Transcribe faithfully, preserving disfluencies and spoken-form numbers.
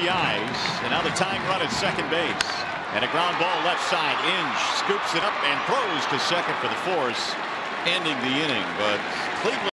B Is, and now the tying run at second base. And a ground ball left side. Inge scoops it up and throws to second for the force, ending the inning. But Cleveland